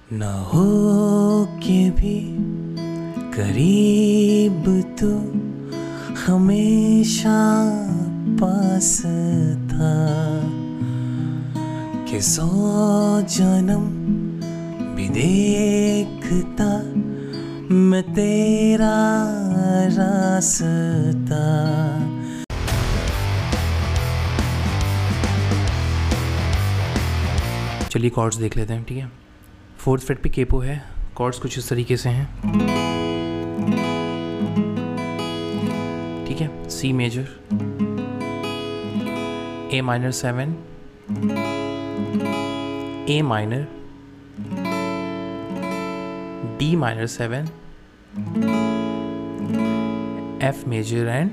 न हो के भी करीब तो हमेशा पास था कि 100 जन्म भी देखता मैं तेरा रास्ता। चलिए कॉर्ड्स देख लेते हैं, ठीक है। 4th फ्रेट पे केपो है। कॉर्ड्स कुछ इस तरीके से हैं, ठीक है। C major, A minor 7, A minor, D minor 7, F major and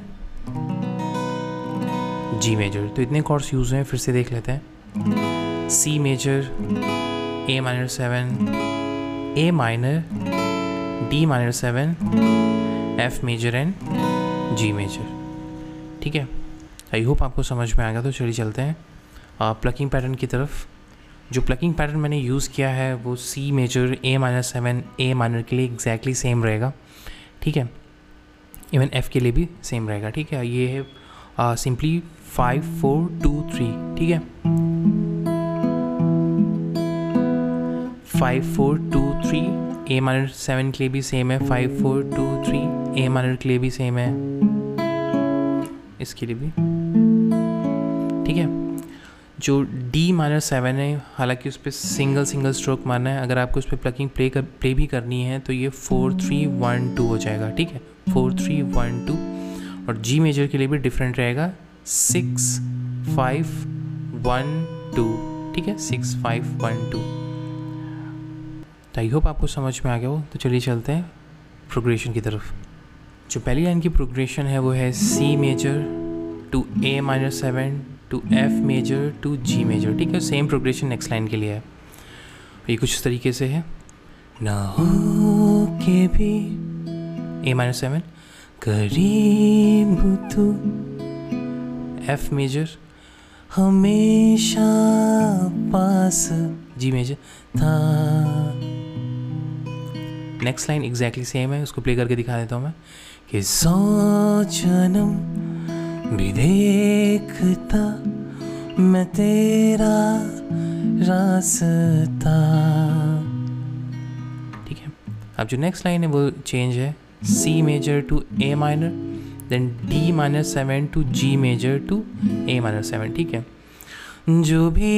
G major. तो इतने कॉर्ड्स यूज हैं, फिर से देख लेते हैं। C major, A minor 7, A minor, D minor 7, F major and G major, ठीक है। आई होप आपको समझ में आ गया। तो चलिए चलते हैं प्लकिंग पैटर्न की तरफ। जो प्लकिंग पैटर्न मैंने यूज़ किया है वो C major, A minor 7, A minor के लिए एग्जैक्टली सेम रहेगा, ठीक है। इवन एफ के लिए भी सेम रहेगा, ठीक है। ये है सिंपली 5 4 2 3, ठीक है। 5 4 2 3, ए माइनर 7 के लिए भी सेम है। 5 4 2 3, ए माइनर के लिए भी सेम है, इसके लिए भी, ठीक है। जो डी माइनर 7 है, हालांकि उस पर सिंगल स्ट्रोक मारना है। अगर आपको उस पर प्लकिंग प्ले भी करनी है तो ये 4 3 1 2 हो जाएगा, ठीक है। 4 3 1 2। और जी मेजर के लिए भी डिफरेंट रहेगा, 6 5 1 2, ठीक है। 6 5 1 2। तो आई होप आपको समझ में आ गया हो। तो चलिए चलते हैं प्रोग्रेशन की तरफ। जो पहली लाइन की प्रोग्रेशन है वो है C major to A minor 7 to F major to G major, ठीक है। सेम प्रोग्रेशन नेक्स्ट लाइन के लिए है। ये कुछ इस तरीके से है। ना हो के भी ए माइनर 7 करीब तू, एफ मेजर हमेशा पास, जी मेजर था। नेक्स्ट लाइन एग्जैक्टली सेम है, उसको प्ले करके दिखा देता हूँ मैं कि 100 जन्म भी देखता मैं तेरा रास्ता, ठीक है। अब जो नेक्स्ट लाइन है वो चेंज है, C major to A minor, then D minor 7 to G major to A minor 7, ठीक है। जो भी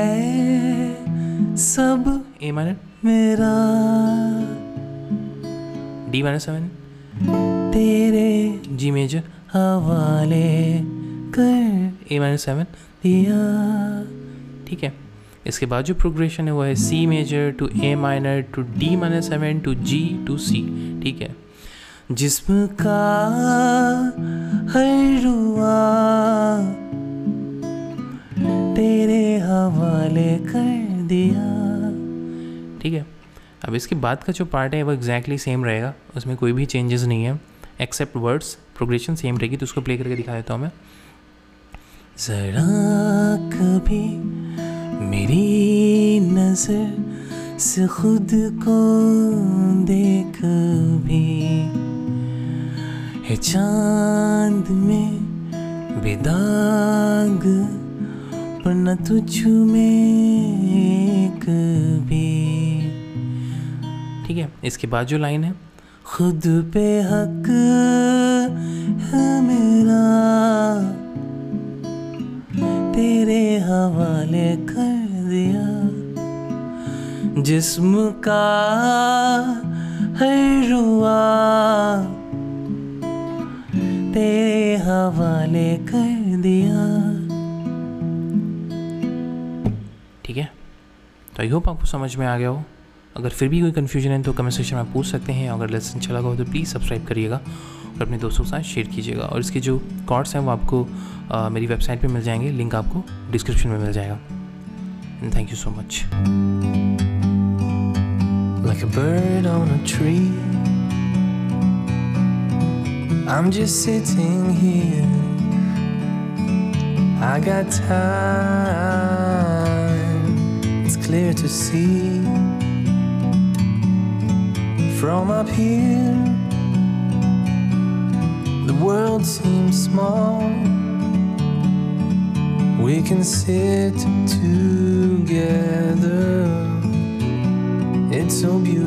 है सब ए माइनर मेरा, डी माइनर 7 तेरे, जी मेजर हवाले कर, ए माइनर 7 दिया, ठीक है। इसके बाद जो प्रोग्रेशन है वो है C major to A minor to D minor 7 to G to C, ठीक है। जिस्म का हर रुआ तेरे हवाले कर दिया, ठीक है। अब इसके बाद का जो पार्ट है वो एग्जैक्टली सेम रहेगा, उसमें कोई भी चेंजेस नहीं है एक्सेप्ट वर्ड्स। प्रोग्रेशन सेम रहेगी। तो उसको प्ले करके दिखा देता हूँ मैं। जरा कभी मेरी नजर से खुद को देख भी, है चांद में बेदाग पर न तुझ में कभी, ठीक है। इसके बाद जो लाइन है, खुद पे हक है मेरा तेरे हवाले कर दिया, जिस्म का हर रुआ तेरे हवाले कर दिया, ठीक है। तो आई होप आपको समझ में आ गया हो। अगर फिर भी कोई कन्फ्यूजन है तो कमेंट सेक्शन में पूछ सकते हैं। अगर लेसन अच्छा लगा हो तो प्लीज़ सब्सक्राइब करिएगा और अपने दोस्तों के साथ शेयर कीजिएगा। और इसके जो कॉर्ड्स हैं वो आपको मेरी वेबसाइट पे मिल जाएंगे, लिंक आपको डिस्क्रिप्शन में मिल जाएगा। And thank you so much. Like a bird on a tree, I'm just sitting here, I got time, it's clear to see From up here, the world seems small. We can sit together. It's so beautiful.